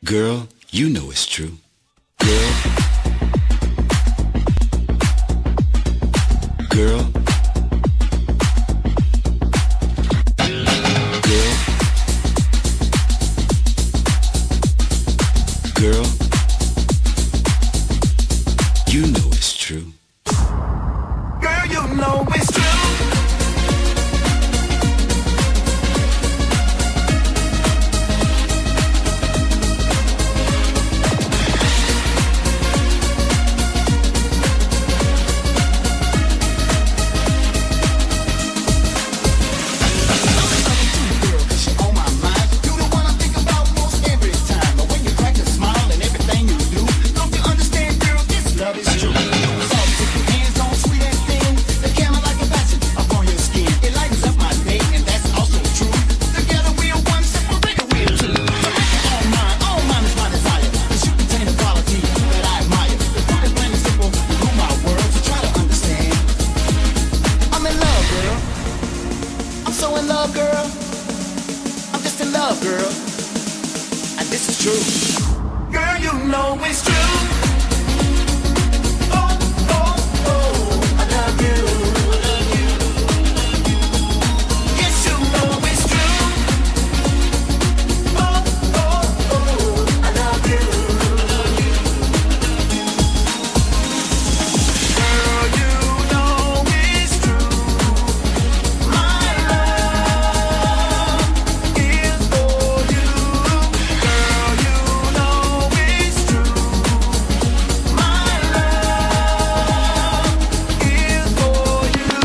Girl, you know it's true. Girl, girl, girl, girl, you know it's true. Girl, you know it's true. Girl, I'm just in love, girl, and this is true. Girl, you know it's true. Oh, oh, oh, I love you. Yes, you know it's true. Oh, oh, oh, I love you. Girl, you know it's true. My love is for you. Girl, you know it's true. My love is for you.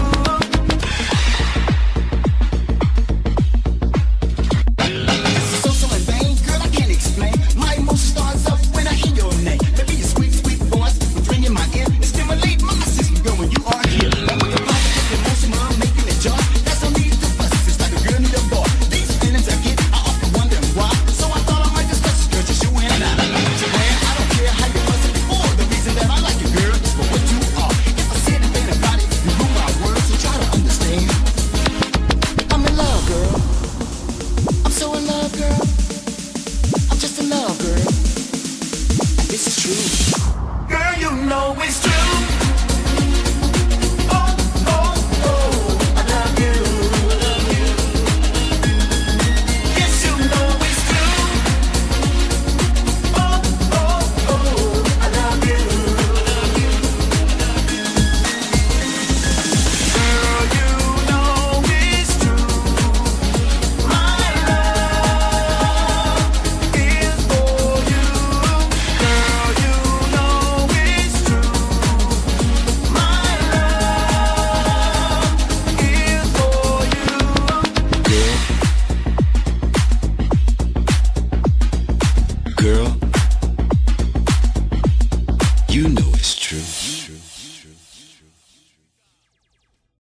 This is so in vain, girl, I can't explain. My emotion starts up when I hear your name. Baby, your sweet, sweet voice was ringing my ear. It stimulate my system, girl, when you are here. Now with the positive emotion, I'm making it jar. That's no need to fuss. It's like a girl need a boy. These feelings I get, I often wonder why. So I thought I might discuss it, girl, just you and I. Joanne, I don't care how you was it before. The reason that I like you, girl, is for what you are. If I said anything about it, you rule my words, so try to understand. I'm in love, girl. I'm so in love, girl. I'm just in love, girl. This is true.